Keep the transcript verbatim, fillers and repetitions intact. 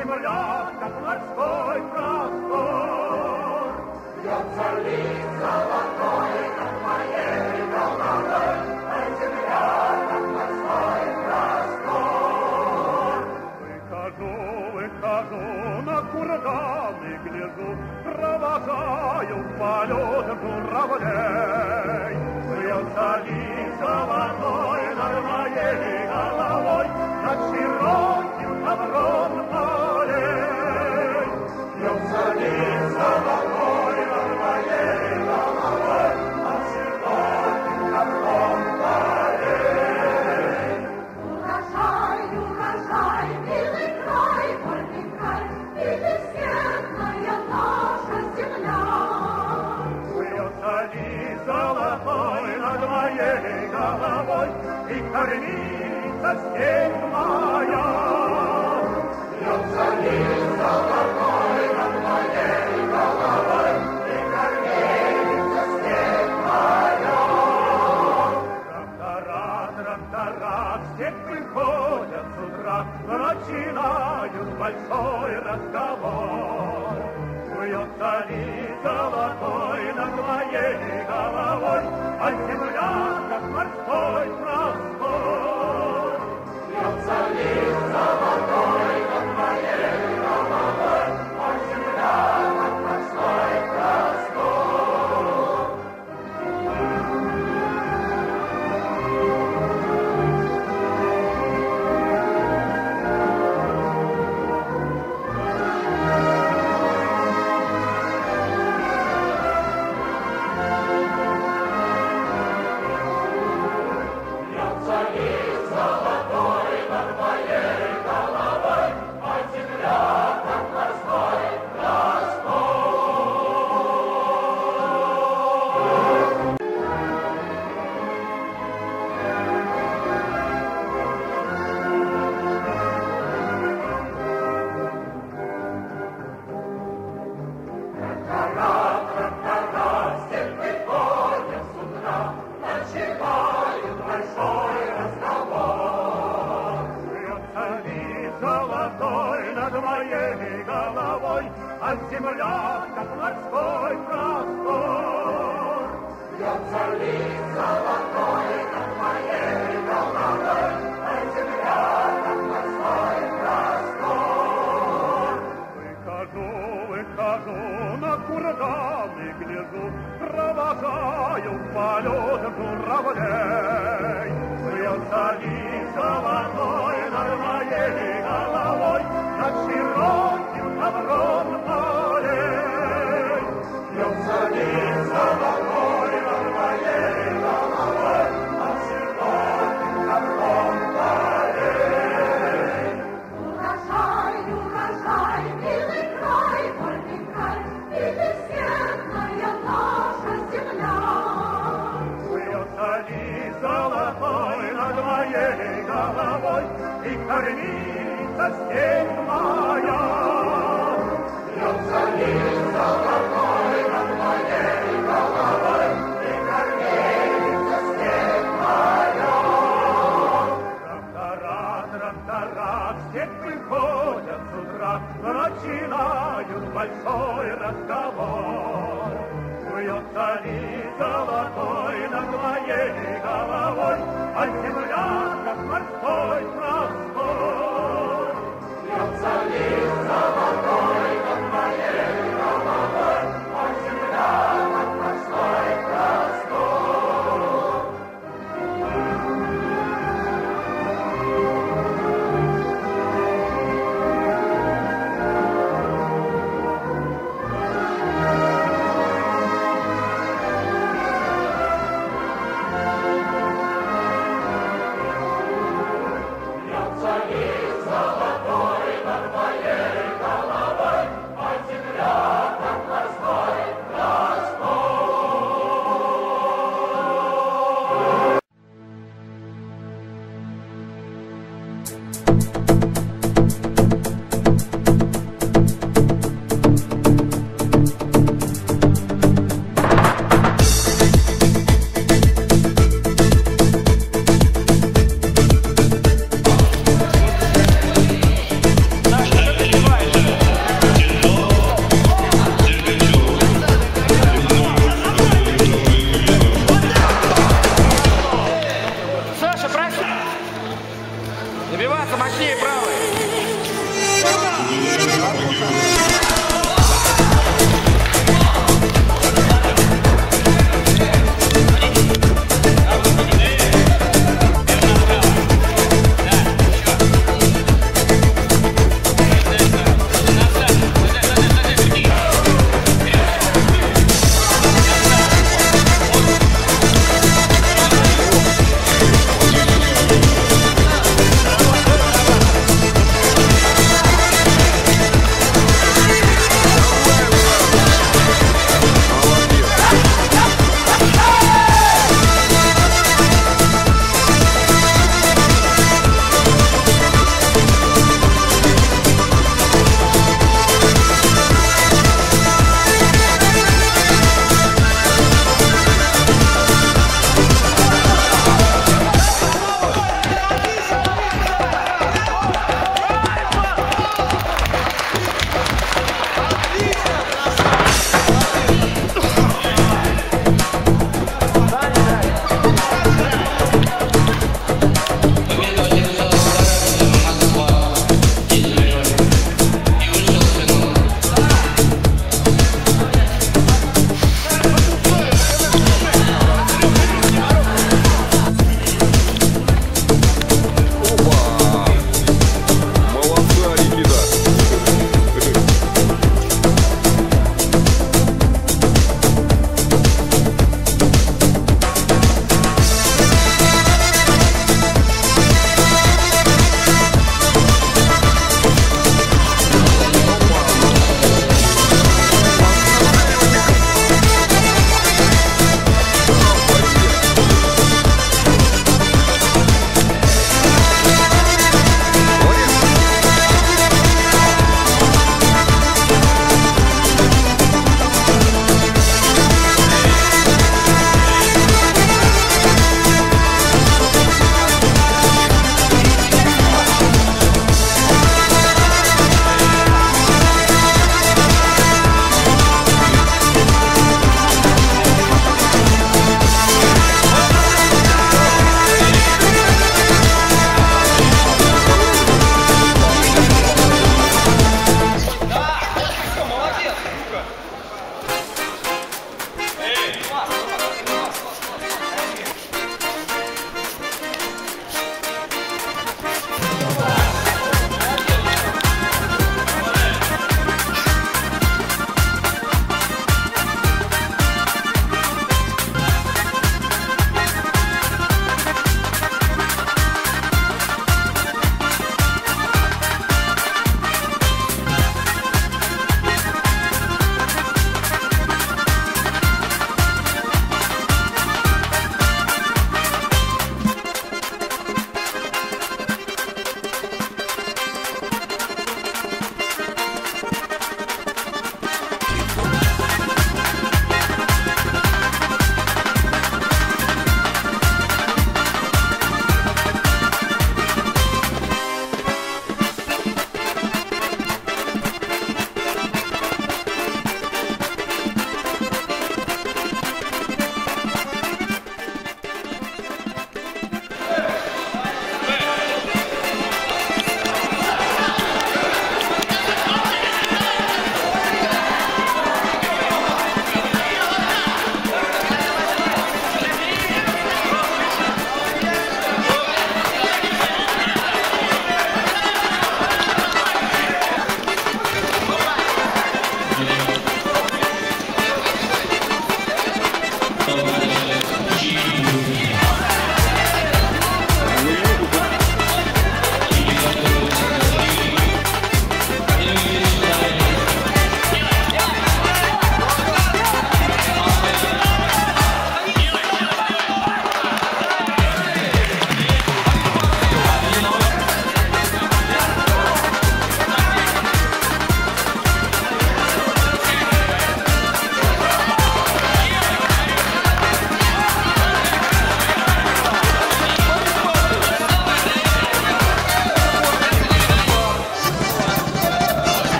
земля, как морской простор. Льется лист золотой над моей головой, а земля, как морской простор. Выхожу, выхожу на курган и гляжу, провожаю в полет журавлей. Льется лист золотой над моей головой, над широким ковром полей. Льется лист золотой над моей головой, над широким ковром полей. Урожай, урожай, милый край, вольный край, и бесценная наша земля. Льется лист золотой над моей головой, и кормится степь моя. Льется лист золотой над моей головой, и кормится степь моя. Трактора, трактора, в степь приходят с утра, начинают большой разговор. Льется лист золотой над моей головой, а земля, как морской простор. Льется лист золотой над моей головой, а земля, как морской простор. Льется лист золотой над моей головой, а земля, как морской простор. Трактора, трактора, в степь приходят с утра, начинают большой разговор. Льется лист золотой над моей головой, а земля, как морской простор. Льется лист золотой над моей головой, а земля, как морской простор. Выхожу, выхожу на курган и гляжу, провожаю в полет журавлей. Льется лист золотой над моей головой, над широким ковром полей. Льется лист золотой над моей головой, над широким ковром полей. Урожай, урожай, милый край, вольный край, и бесценная наша земля. Льется лист золотой над моей головой, и кормится степь моя. Льется лист золотой над моей головой, и кормится степь моя. Трактора, трактора, в степь приходят с утра, начинают большой разговор. Льется лист золотой над моей